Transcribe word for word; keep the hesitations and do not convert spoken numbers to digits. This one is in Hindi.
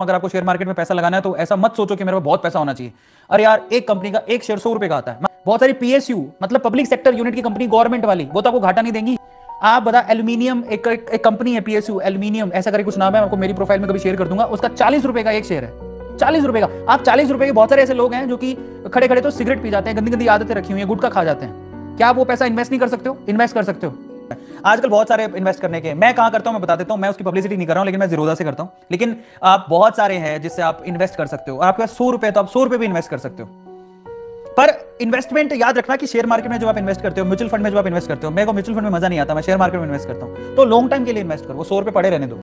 अगर आपको शेयर मार्केट में पैसा लगाना है तो ऐसा मत सोचो कि मेरे पास बहुत पैसा होना चाहिए। अरे यार, एक कंपनी का एक शेयर सौ रुपए का आता है। बहुत सारी पीएसयू मतलब पब्लिक सेक्टर यूनिट की कंपनी, गवर्नमेंट वाली, वो तो आपको घाटा नहीं देंगी। आप बता, एल्यूमिनियम एक, एक, एक कंपनी है पीएसयू एल्यूमिनियम, ऐसा करके कुछ नाम है, आपको मेरी प्रोफाइल में कभी शेयर कर दूंगा। उसका चालीस रुपए का एक शेयर है, चालीस रुपए का। आप चालीस रुपए के, बहुत सारे ऐसे लोग हैं जो कि खड़े खड़े तो सिगरेट पी जाते हैं, गंदी गंदी आदतें रखी हुई है, गुटखा खा जाते हैं। क्या आप वो पैसा इन्वेस्ट नहीं कर सकते हो? इन्वेस्ट कर सकते हो। आजकल बहुत सारे इन्वेस्ट करने के, मैं कहां करता हूं मैं बता देता हूं। मैं उसकी पब्लिसिटी नहीं कर रहा हूं, लेकिन मैं जीरोधा से करता हूं। लेकिन आप बहुत सारे हैं जिससे आप इन्वेस्ट कर सकते हो। आपके पास सौ रुपए, तो आप सौ रुपए भी इन्वेस्ट कर सकते हो। पर इन्वेस्टमेंट याद रखना कि शेयर मार्केट में जो आप इन्वेस्ट करते हो, म्यूचुअल फंड में जो आप इन्वेस्ट करते हो, मेरे को म्यूचुअल फंड में मजा नहीं आता, मैं शेयर मार्केट में इन्वेस्ट करता हूं। तो लॉन्ग टाइम के लिए इन्वेस्ट करो, वो सौ रुपए पड़े रहने दो।